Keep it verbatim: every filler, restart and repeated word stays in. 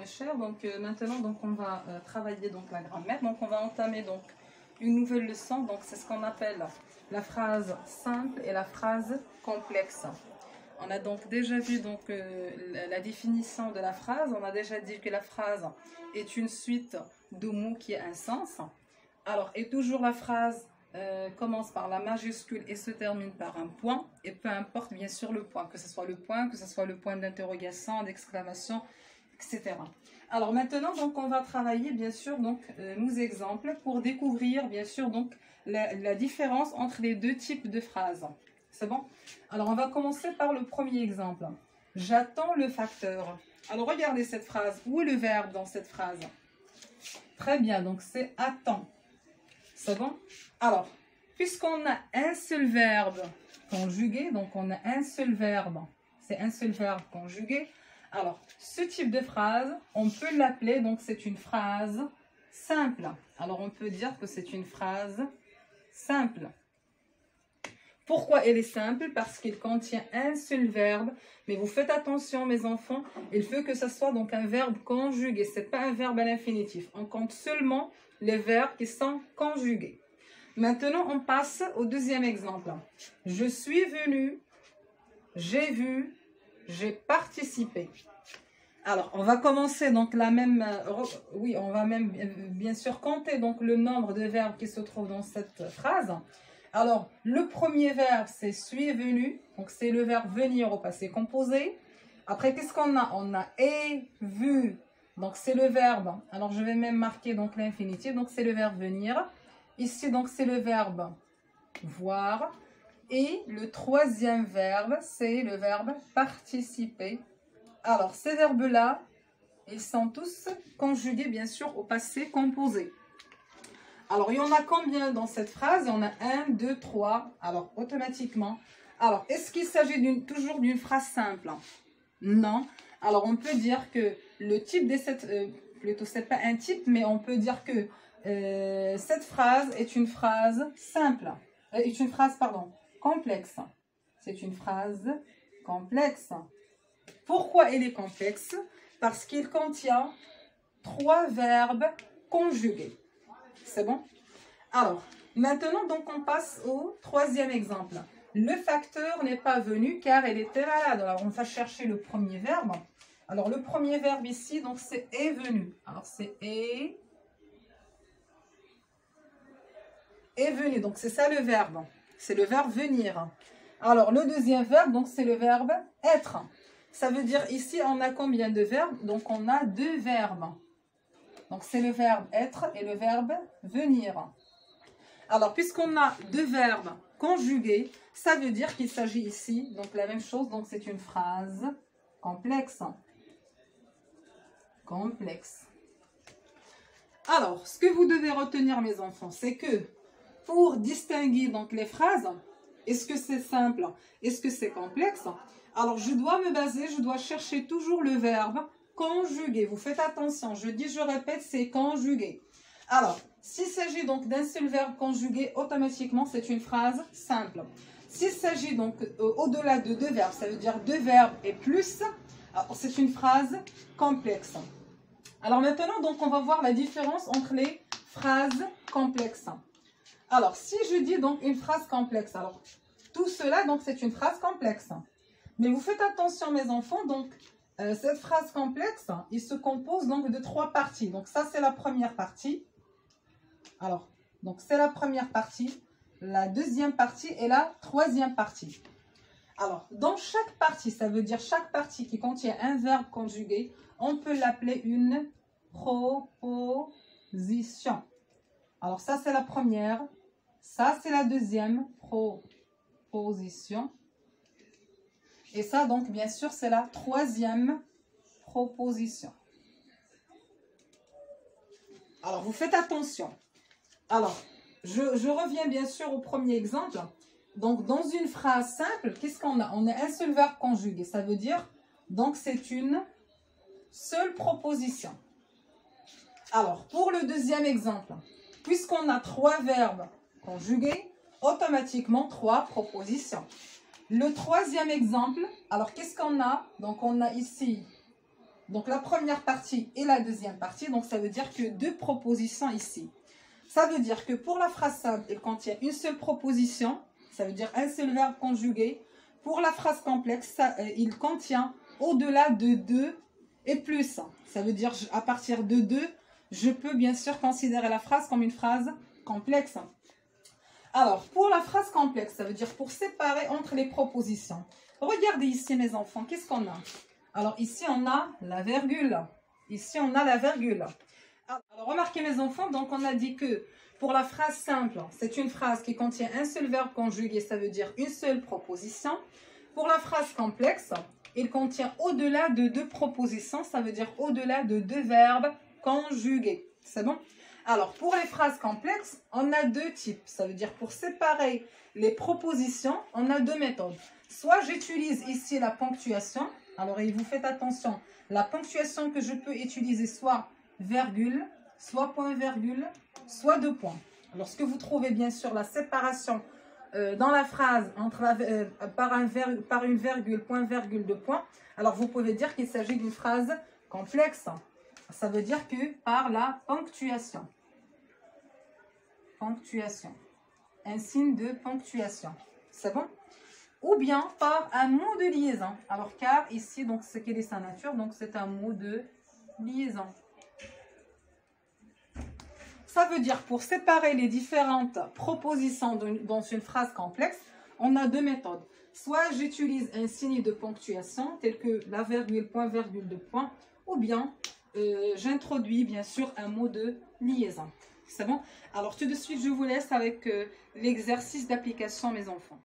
mes chers. Donc euh, maintenant, donc on va euh, travailler donc la grammaire. Donc on va entamer donc une nouvelle leçon. Donc c'est ce qu'on appelle la phrase simple et la phrase complexe. On a donc déjà vu donc euh, la, la définition de la phrase. On a déjà dit que la phrase est une suite de mots qui a un sens. Alors, et toujours la phrase euh, commence par la majuscule et se termine par un point. Et peu importe bien sûr le point, que ce soit le point, que ce soit le point d'interrogation, d'exclamation, et cetera. Alors maintenant, donc, on va travailler bien sûr donc, euh, nos exemples pour découvrir bien sûr donc, la, la différence entre les deux types de phrases. C'est bon? Alors, on va commencer par le premier exemple. J'attends le facteur. Alors, regardez cette phrase. Où est le verbe dans cette phrase? Très bien, donc c'est attends. C'est bon? Alors, puisqu'on a un seul verbe conjugué, donc on a un seul verbe, c'est un seul verbe conjugué. Alors, ce type de phrase, on peut l'appeler, donc c'est une phrase simple. Alors, on peut dire que c'est une phrase simple. Pourquoi elle est simple? Parce qu'il contient un seul verbe. Mais vous faites attention, mes enfants, il faut que ce soit donc un verbe conjugué. Ce n'est pas un verbe à l'infinitif. On compte seulement les verbes qui sont conjugués. Maintenant, on passe au deuxième exemple. Je suis venu, j'ai vu, j'ai participé. Alors, on va commencer donc la même... Euh, oui, on va même bien sûr compter donc le nombre de verbes qui se trouvent dans cette phrase. Alors, le premier verbe, c'est « suis venu ». Donc, c'est le verbe « venir » au passé composé. Après, qu'est-ce qu'on a? On a « est vu ». Donc, c'est le verbe. Alors, je vais même marquer donc l'infinitif. Donc, c'est le verbe « venir ». Ici, donc, c'est le verbe « voir ». Et le troisième verbe, c'est le verbe « participer ». Alors, ces verbes-là, ils sont tous conjugués, bien sûr, au passé composé. Alors, il y en a combien dans cette phrase? Il y en a un, deux, trois. Alors, automatiquement. Alors, est-ce qu'il s'agit toujours d'une phrase simple? Non. Alors, on peut dire que le type de cette... Euh, plutôt, c'est pas un type, mais on peut dire que euh, cette phrase est une phrase simple. Euh, est une phrase, pardon, complexe. C'est une phrase complexe. Pourquoi elle est complexe? Parce qu'il contient trois verbes conjugués. C'est bon? Alors, maintenant, donc, on passe au troisième exemple. Le facteur n'est pas venu car il était malade. Alors, on va chercher le premier verbe. Alors, le premier verbe ici, donc, c'est est venu. Alors, c'est est, est venu. Donc, c'est ça le verbe. C'est le verbe venir. Alors, le deuxième verbe, donc, c'est le verbe être. Ça veut dire, ici, on a combien de verbes? Donc, on a deux verbes. Donc, c'est le verbe être et le verbe venir. Alors, puisqu'on a deux verbes conjugués, ça veut dire qu'il s'agit ici, donc la même chose, donc c'est une phrase complexe. Complexe. Alors, ce que vous devez retenir, mes enfants, c'est que pour distinguer donc les phrases, est-ce que c'est simple, est-ce que c'est complexe? Alors, je dois me baser, je dois chercher toujours le verbe conjugué. Vous faites attention, je dis, je répète, c'est conjugué. Alors, s'il s'agit donc d'un seul verbe conjugué, automatiquement, c'est une phrase simple. S'il s'agit donc euh, au-delà de deux verbes, ça veut dire deux verbes et plus, c'est une phrase complexe. Alors maintenant, donc, on va voir la différence entre les phrases complexes. Alors, si je dis donc une phrase complexe, alors tout cela, donc, c'est une phrase complexe. Mais vous faites attention, mes enfants, donc, Euh, cette phrase complexe, il se compose donc de trois parties. Donc ça, c'est la première partie. Alors, donc c'est la première partie, la deuxième partie et la troisième partie. Alors, dans chaque partie, ça veut dire chaque partie qui contient un verbe conjugué, on peut l'appeler une proposition. Alors ça, c'est la première. Ça, c'est la deuxième proposition. Et ça, donc, bien sûr, c'est la troisième proposition. Alors, vous faites attention. Alors, je, je reviens bien sûr au premier exemple. Donc, dans une phrase simple, qu'est-ce qu'on a? On a un seul verbe conjugué. Ça veut dire, donc, c'est une seule proposition. Alors, pour le deuxième exemple, puisqu'on a trois verbes conjugués, automatiquement, trois propositions. Le troisième exemple, alors qu'est-ce qu'on a? Donc on a ici Donc la première partie et la deuxième partie, donc ça veut dire que deux propositions ici. Ça veut dire que pour la phrase simple, il contient une seule proposition, ça veut dire un seul verbe conjugué. Pour la phrase complexe, ça, euh, il contient au-delà de deux et plus. Ça veut dire à partir de deux, je peux bien sûr considérer la phrase comme une phrase complexe. Alors, pour la phrase complexe, ça veut dire pour séparer entre les propositions. Regardez ici mes enfants, qu'est-ce qu'on a? Alors ici, on a la virgule. Ici, on a la virgule. Alors, remarquez mes enfants, donc on a dit que pour la phrase simple, c'est une phrase qui contient un seul verbe conjugué, ça veut dire une seule proposition. Pour la phrase complexe, il contient au-delà de deux propositions, ça veut dire au-delà de deux verbes conjugués. C'est bon? Alors, pour les phrases complexes, on a deux types. Ça veut dire pour séparer les propositions, on a deux méthodes. Soit j'utilise ici la ponctuation. Alors, et vous faites attention, la ponctuation que je peux utiliser, soit virgule, soit point-virgule, soit deux points. Lorsque vous trouvez bien sûr la séparation euh, dans la phrase entre la, euh, par, un ver, par une virgule, point-virgule, deux points, alors vous pouvez dire qu'il s'agit d'une phrase complexe. Ça veut dire que par la ponctuation. Ponctuation. Un signe de ponctuation. C'est bon? Ou bien par un mot de liaison. Alors car ici, donc ce quelle est sa nature, donc c'est un mot de liaison. Ça veut dire pour séparer les différentes propositions dans une phrase complexe, on a deux méthodes. Soit j'utilise un signe de ponctuation tel que la virgule, point, virgule, deux points, ou bien euh, j'introduis bien sûr un mot de liaison. C'est bon? Alors tout de suite, je vous laisse avec euh, l'exercice d'application, mes enfants.